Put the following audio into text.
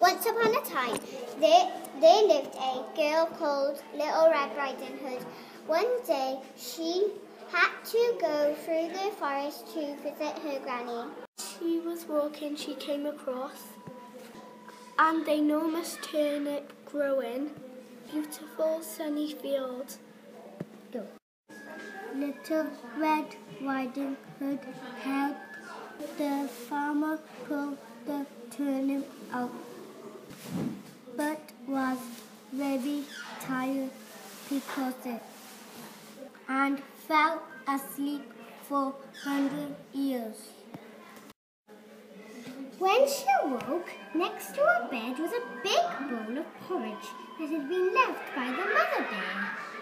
Once upon a time, there lived a girl called Little Red Riding Hood. One day, she had to go through the forest to visit her granny. She was walking, she came across an enormous turnip growing, beautiful sunny field. Little Red Riding Hood helped the farmer pull the turnip out, but was very tired because and fell asleep for 100 years. When she awoke, next to her bed was a big bowl of porridge that had been left by the mother bear.